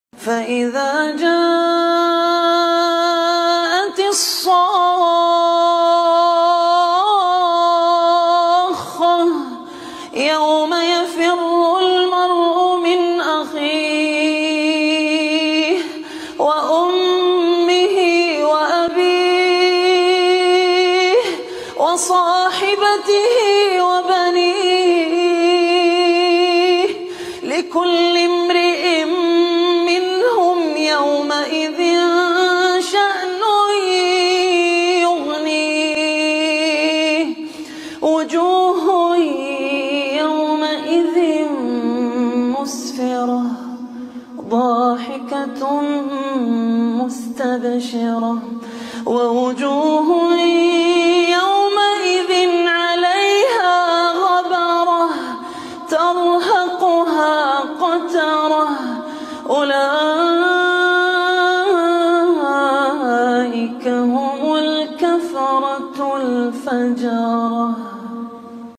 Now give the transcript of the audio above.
فإذا جاءت الصاخة يوم يفر المرء من أخيه وأمه وأبيه وصاحبته وبنيه لكل امرئ منهم يومئذ شأن يغنيه وجوه يومئذ مسفرة ضاحكة مستبشرة ووجوه يومئذ عليها غبرة ترهقها قترة أولئك هم الكفرة الفجرة.